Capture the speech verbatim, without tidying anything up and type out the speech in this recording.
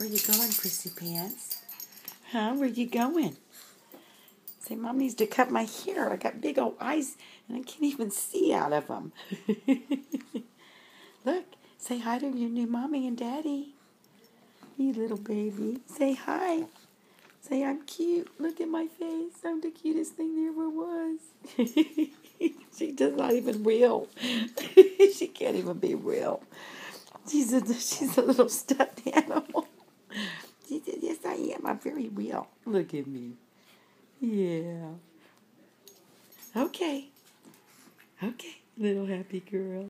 Where you going, Prissy Pants? Huh? Where you going? Say, Mom needs to cut my hair. I got big old eyes, and I can't even see out of them. Look, say hi to your new mommy and daddy. You little baby. Say hi. Say, I'm cute. Look at my face. I'm the cutest thing there ever was. She does not even real. She can't even be real. She's a, she's a little stuffed animal. She said, yes, I am. I'm very real. Look at me. Yeah. Okay. Okay, little happy girl.